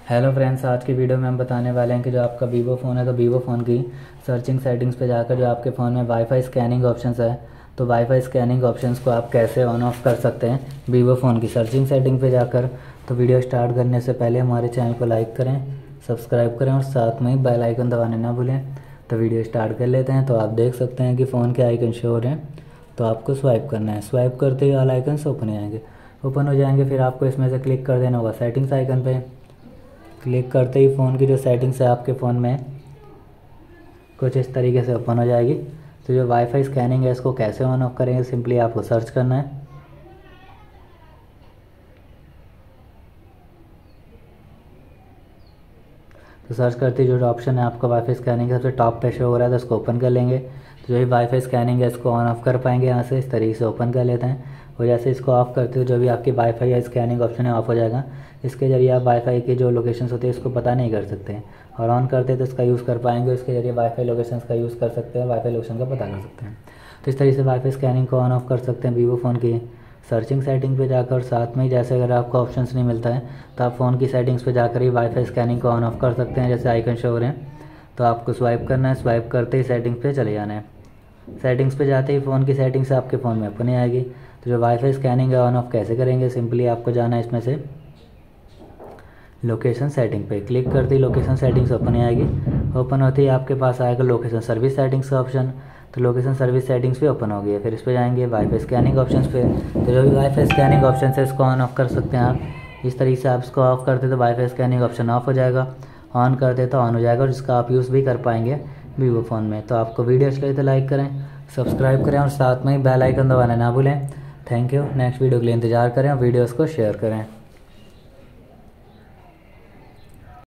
Hello friends, आज की video में हम बताने वाले हैं कि जो आपका वीवो फ़ोन है तो वीवो फ़ोन की सर्चिंग सेटिंग्स पे जाकर जो आपके फ़ोन में वाईफाई स्कैनिंग ऑप्शंस है तो वाईफाई स्कैनिंग ऑप्शंस को आप कैसे ऑन ऑफ कर सकते हैं वीवो फ़ोन की सर्चिंग सेटिंग पे जाकर। तो वीडियो स्टार्ट करने से पहले हमारे चैनल को लाइक करें, सब्सक्राइब करें और साथ में ही बेल आइकन दबाने ना भूलें। तो वीडियो स्टार्ट कर लेते हैं। तो आप देख सकते हैं कि फ़ोन के आइकन शो हो रहे हैं, तो आपको स्वाइप करना है। स्वाइप करते ही ऑल आइकन्स ओपन हो जाएंगे। फिर आपको इसमें से क्लिक कर देना होगा सेटिंग्स आइकन पे। क्लिक करते ही फ़ोन की जो सेटिंग्स है आपके फ़ोन में कुछ इस तरीके से ओपन हो जाएगी। तो जो वाईफाई स्कैनिंग है इसको कैसे ऑन ऑफ करेंगे, सिंपली आपको सर्च करना है। तो सर्च करते ही जो ऑप्शन है आपका वाईफाई स्कैनिंग सबसे टॉप पे शो हो रहा है, तो इसको ओपन कर लेंगे। तो जो भी वाईफाई स्कैनिंग है इसको ऑन ऑफ कर पाएंगे यहाँ से। इस तरीके से ओपन कर लेते हैं और जैसे इसको ऑफ करते हो जो भी आपकी वाईफाई या स्कैनिंग ऑप्शन है ऑफ हो जाएगा। इसके ज़रिए आप वाईफाई की जो लोकेशंस होती है इसको पता नहीं कर सकते हैं, और ऑन करते हैं तो इसका यूज़ कर पाएंगे। इसके ज़रिए वाईफाई लोकेशंस का यूज़ कर सकते हैं, वाईफाई लोकेशन का पता कर सकते हैं। तो इस तरीके से वाईफाई स्कैनिंग को ऑन ऑफ कर सकते हैं वीवो फ़ोन की सर्चिंग सेटिंग पे जाकर। साथ में ही जैसे अगर आपको ऑप्शंस नहीं मिलता है तो आप फ़ोन की सेटिंग्स पे जाकर ही वाईफाई स्कैनिंग को ऑन ऑफ कर सकते हैं। जैसे आइकन शो हो रहे हैं तो आपको स्वाइप करना है, स्वाइप करते ही सेटिंग्स पे चले जाना है। सेटिंग्स पे जाते ही फ़ोन की सेटिंग्स आपके फ़ोन में ओपन आएगी। तो जो वाईफाई स्कैनिंग है ऑन ऑफ कैसे करेंगे, सिंपली आपको जाना है इसमें से लोकेशन सेटिंग पे। क्लिक करते ही लोकेशन सेटिंग्स ओपन आएगी। ओपन होते ही आपके पास आएगा लोकेशन सर्विस सेटिंग्स का ऑप्शन। तो लोकेशन सर्विस सेटिंग्स भी ओपन हो गई है। फिर इस पर जाएंगे वाईफाई स्कैनिंग ऑप्शंस पे। तो जो भी वाईफाई स्कैनिंग ऑप्शन है इसको ऑन ऑफ कर सकते हैं आप। इस तरीके से आप इसको ऑफ करते तो वाईफाई स्कैनिंग ऑप्शन ऑफ हो जाएगा, ऑन करते तो ऑन हो जाएगा और जिसका आप यूज़ भी कर पाएंगे वीवो फ़ोन में। तो आपको वीडियो अच्छी लगे तो लाइक करें, सब्सक्राइब करें और साथ में ही बेल आइकन दबाना ना भूलें। Thank you. नेक्स्ट वीडियो के लिए इंतजार करें और वीडियोज़ को शेयर करें।